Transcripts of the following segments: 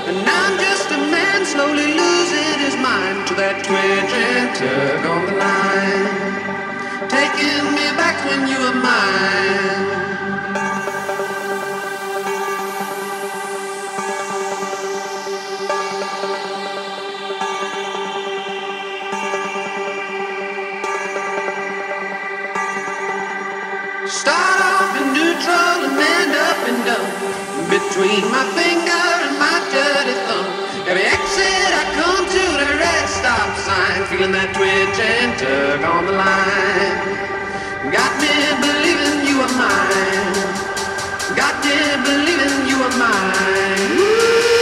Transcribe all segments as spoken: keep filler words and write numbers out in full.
And I'm just a man slowly losing his mind to that twitch and tug on the line, taking me back when you were mine. Start off in neutral and end up in dumb, between my finger and my dirty thumb. Every exit I come to, the red stop sign, feeling that twitch and tug on the line. Got me believing you are mine. Got me believing you are mine. Woo!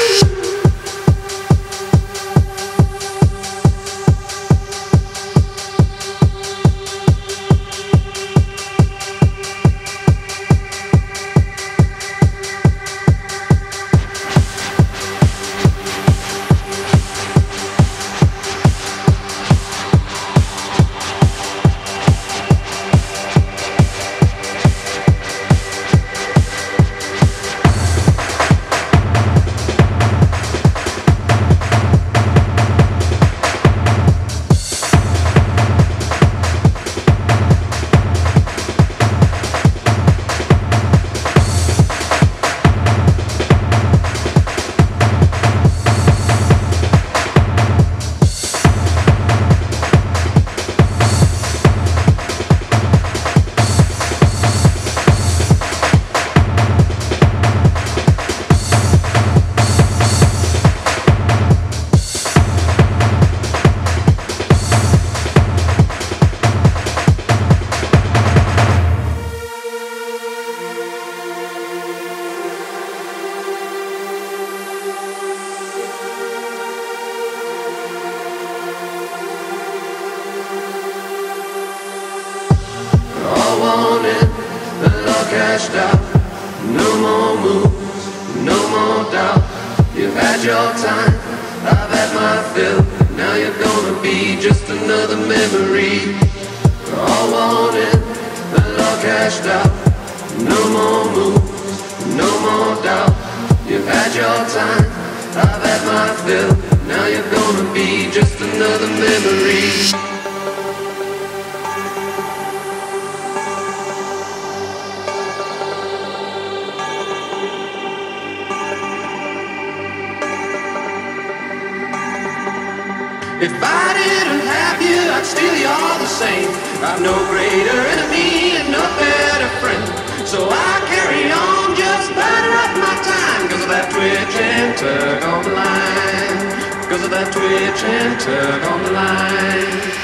Cashed out, no more moves, no more doubt. You've had your time, I've had my fill. Now you're gonna be just another memory. All wanted, and all cashed out. No more moves, no more doubt. You've had your time, I've had my fill. Now you're gonna be just another memory. If I didn't have you, I'd steal you all the same. I've no greater enemy and no better friend. So I carry on, just burning up my time, cause of that twitch and tug on the line. Cause of that twitch and tug on the line.